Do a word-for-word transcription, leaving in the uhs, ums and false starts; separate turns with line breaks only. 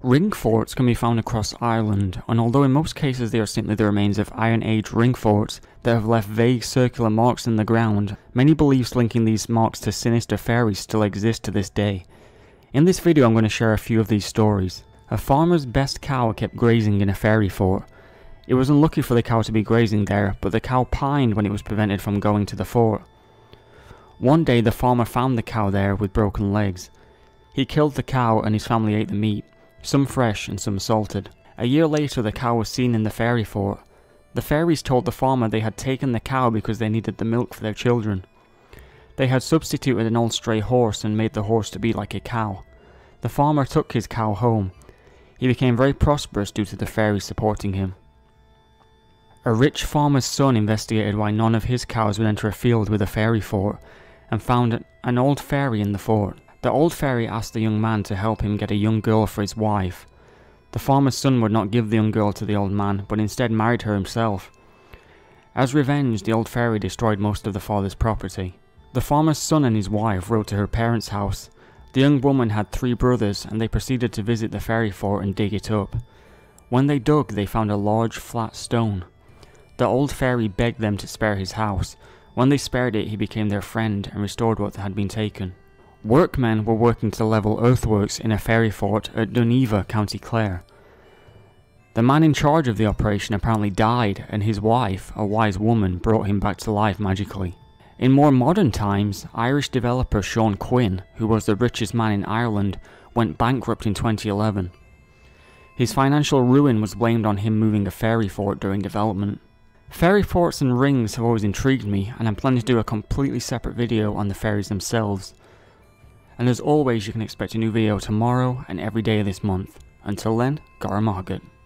Ring forts can be found across Ireland, and although in most cases they are simply the remains of Iron Age ring forts that have left vague circular marks in the ground, many beliefs linking these marks to sinister fairies still exist to this day. In this video I'm going to share a few of these stories. A farmer's best cow kept grazing in a fairy fort. It was unlucky for the cow to be grazing there, but the cow pined when it was prevented from going to the fort. One day the farmer found the cow there with broken legs. He killed the cow and his family ate the meat, some fresh and some salted. A year later the cow was seen in the fairy fort. The fairies told the farmer they had taken the cow because they needed the milk for their children. They had substituted an old stray horse and made the horse to be like a cow. The farmer took his cow home. He became very prosperous due to the fairies supporting him. A rich farmer's son investigated why none of his cows would enter a field with a fairy fort, and found an old fairy in the fort. The old fairy asked the young man to help him get a young girl for his wife. The farmer's son would not give the young girl to the old man, but instead married her himself. As revenge, the old fairy destroyed most of the father's property. The farmer's son and his wife rode to her parents' house. The young woman had three brothers, and they proceeded to visit the fairy fort and dig it up. When they dug, they found a large flat stone. The old fairy begged them to spare his house. When they spared it, he became their friend and restored what had been taken. Workmen were working to level earthworks in a fairy fort at Duneva, County Clare. The man in charge of the operation apparently died, and his wife, a wise woman, brought him back to life magically. In more modern times, Irish developer Sean Quinn, who was the richest man in Ireland, went bankrupt in twenty eleven. His financial ruin was blamed on him moving a fairy fort during development. Fairy forts and rings have always intrigued me, and I'm planning to do a completely separate video on the fairies themselves. And as always, you can expect a new video tomorrow and every day of this month. Until then, Gara Margaret.